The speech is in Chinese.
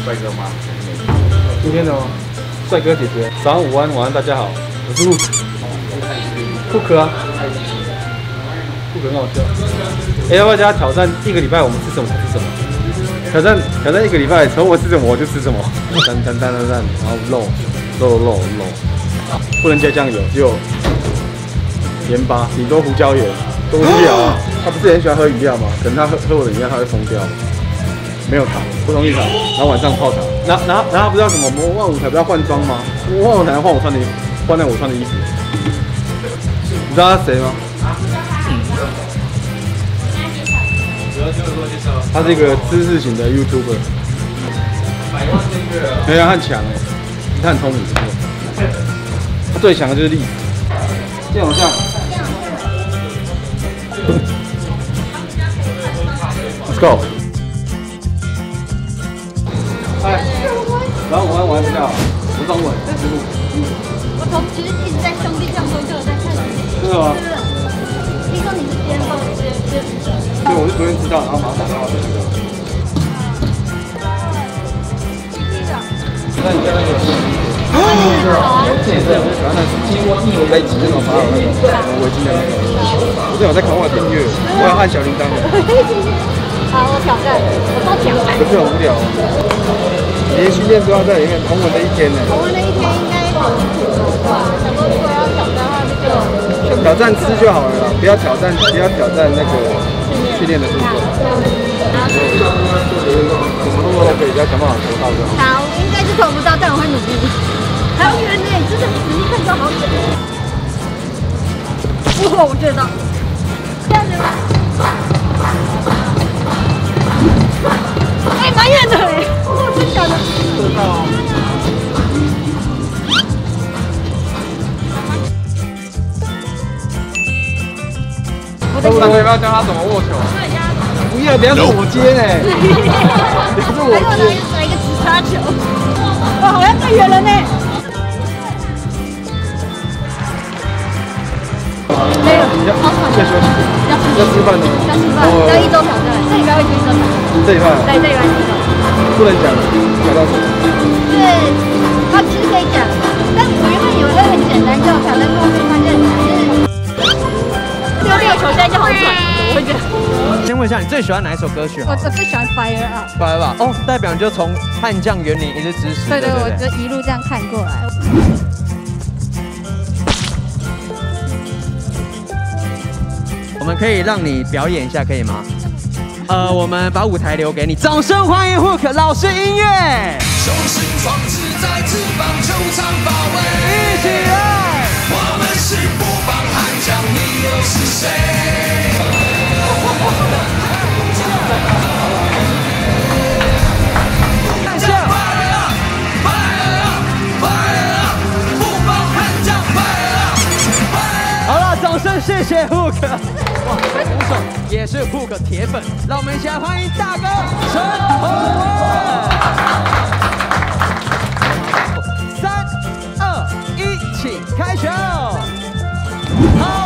帅哥吗？ 今天的帅哥姐姐，早上午安，晚安，大家好，我是Hook 啊，Hook 很好笑。哎，要不要大家挑战1个礼拜我们吃什么吃什么？挑战1个礼拜，从我吃什么我就吃什么，蛋，然后肉，不能加酱油，只有盐巴，顶多胡椒盐，多无聊啊！他不是很喜欢喝饮料吗？可能他喝我的饮料他会疯掉。没有糖，不同意糖，然后晚上泡茶。然后不知道什么魔幻舞台不要换装吗？魔幻舞台换我穿的衣服，换在我穿的衣服。你知道他谁吗？他是一个知识型的 YouTuber。没有，他很强哎，他很聪明，他最强的就是历史。电偶像。Let's go。嗨，然后晚安，大家好，我是中文， 我其实一直在兄弟酱多就有在看你。 真的吗？ 听说你是巅峰， 对，我是昨天知道，然后马上打电话给那个。那你在那个？对，我就喜欢那经过1来几那种发的那种围巾的那个。我最好在看我订阅，我要按小铃铛的。 好，我挑战，我都挑战。 可是很无聊。连训练都要在里面同文的一天呢。 同文的一天应该很苦吧？想说如果要挑战的话，就挑战吃就好了啦，不要挑战那个训练的部分。什么动作都可以，只要想办法做到就好。 好，应该是投不到，但我会努力。还有圆呢，真的仔细看就好准。哇，我觉得这样子吗？哎，蛮远的哎，哇，真假的？ 知道。我要不要教他怎么握球？不要，不要是我接呢。不是我接。 来一个直插球。哇，好像更远了呢。没有， 要休息。要吃饭呢。 要吃饭，要1周挑战，这礼拜会去1周挑战。 这礼拜？ 对，这礼拜是1周。 不能讲，讲到什么？ 对，他其实可以讲，但我原本以为会很简单，就挑战过后发现是6球，现在就好喘，怎么会这样？ 先问一下，你最喜欢哪一首歌曲？ 我最喜欢 Fire Up。 Fire Up 哦，代表你就从悍将园林一直支持。 对，我就一路这样看过来。 我们可以让你表演一下，可以吗？我们把舞台留给你，掌声欢迎 Hook 老师音乐。雄心壮志在翅膀球场保卫，一起来！我们是不帮悍将，你又是谁？好了，掌声谢谢 Hook。哇，鼓手也是 Hook 铁粉，让我们一起来欢迎大哥陈宏文。3、2、1，请开球！好。